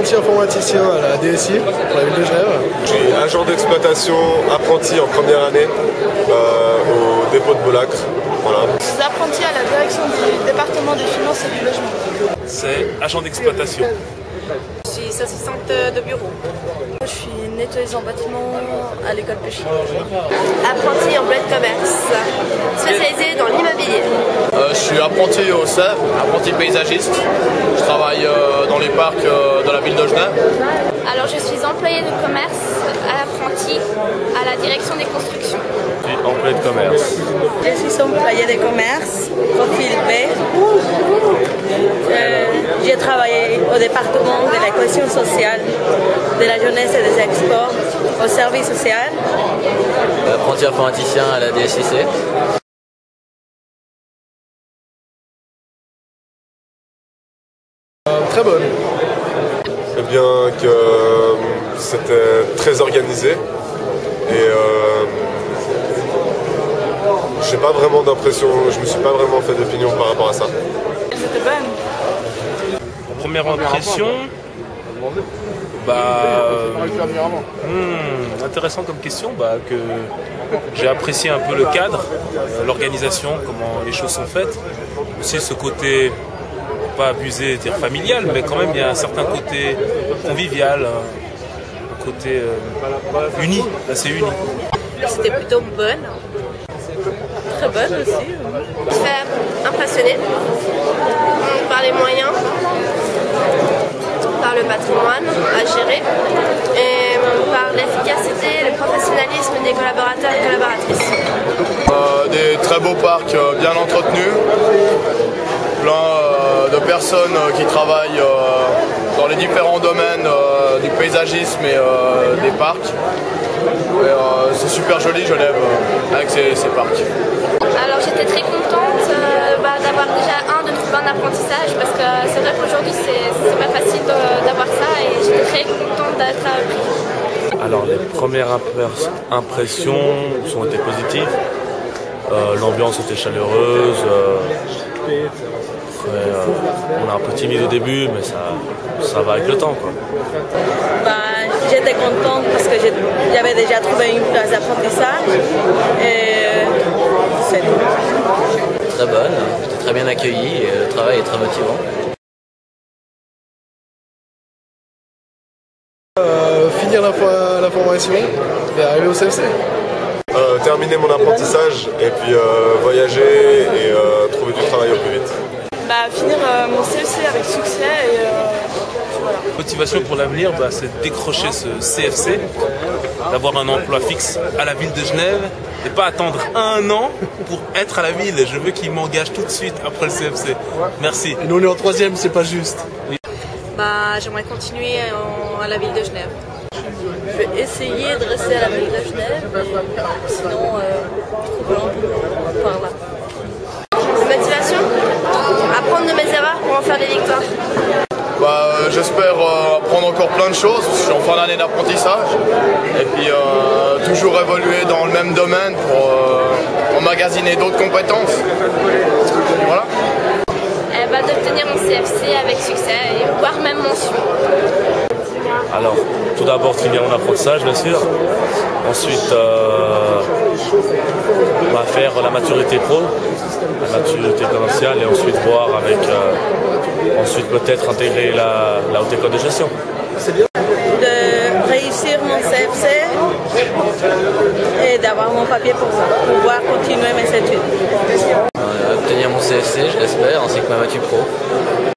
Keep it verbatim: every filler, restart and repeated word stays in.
apprenti informaticien à la D S I, pour la ville de Genève. Je suis agent d'exploitation apprenti en première année euh, au dépôt de Bolacre. Voilà. Je suis apprenti à la direction du département des finances et du logement. C'est agent d'exploitation. Je suis assistante de bureau. Je suis nettoyeuse en bâtiment à l'école Péchy. Apprenti en blé de commerce, spécialisée dans l'immobilier. Euh, je suis apprenti au C E V, apprenti paysagiste. Je travaille euh, dans les parcs euh, de la ville de Genève. Alors je suis employée de commerce, apprenti à la direction des constructions. Je suis employé de commerce. Je suis employée de commerce, profil B. Euh, j'ai travaillé au département de la cohésion sociale, de la jeunesse et des exports, au service social. Apprenti informaticien à la D S I C. Euh, très bonne. Eh bien que euh, c'était très organisé et euh, j'ai pas vraiment d'impression, je me suis pas vraiment fait d'opinion par rapport à ça. C'était bonne. En première impression, bah, hmm, intéressant comme question, bah, que j'ai apprécié un peu le cadre, euh, l'organisation, comment les choses sont faites, aussi ce côté, pas abusé, dire familial, mais quand même il y a un certain côté convivial, un côté euh, uni, assez uni. C'était plutôt bonne. Très bonne aussi. Je suis impressionnée par les moyens, par le patrimoine à gérer et par l'efficacité et le professionnalisme des collaborateurs et collaboratrices. Euh, des très beaux parcs euh, bien entretenus, plein euh, de personnes euh, qui travaillent euh, dans les différents domaines euh, du paysagisme et euh, des parcs. Et, euh, c'est super joli Genève euh, avec ces, ces parcs. Alors j'étais très contente euh, bah, d'avoir déjà un, de trouver un apprentissage parce que c'est vrai qu'aujourd'hui c'est pas facile d'avoir ça et j'étais très contente d'être appris. Alors les premières impressions ont été positives. Euh, L'ambiance était chaleureuse. Euh, ouais, euh, on est un peu timide au début, mais ça, ça va avec le temps, quoi. Bah, j'étais contente parce que j'avais déjà trouvé une place d'apprentissage. Et c'est tout. Très bonne, j'étais très bien accueilli et le travail est très motivant. Euh, finir la, la formation et arriver au C F C. Euh, terminer mon apprentissage et puis euh, voyager et euh, trouver du travail au plus vite. Bah, finir euh, mon C E C avec succès et euh, voilà. Motivation pour l'avenir, bah, c'est de décrocher ce C F C, d'avoir un emploi fixe à la ville de Genève et pas attendre un an pour être à la ville. Je veux qu'il m'engage tout de suite après le C F C. Merci. Et nous on est en troisième, c'est pas juste. Bah, j'aimerais continuer en, à la ville de Genève. Je vais essayer de rester à la ville de Genève, sinon euh, trouver un par là. Motivation, apprendre de mes erreurs pour en faire des victoires. Bah, euh, j'espère euh, apprendre encore plein de choses, je suis en fin d'année d'apprentissage et puis euh, toujours évoluer dans le même domaine pour euh, emmagasiner d'autres compétences. Voilà. Eh bah, d'obtenir mon C F C avec succès et voire même mention. Alors, tout d'abord finir mon apprentissage, bien sûr. Ensuite, euh, on va faire la maturité pro, la maturité commerciale, et ensuite voir avec, euh, ensuite peut-être intégrer la, la haute école de gestion. De réussir mon C F C et d'avoir mon papier pour pouvoir continuer mes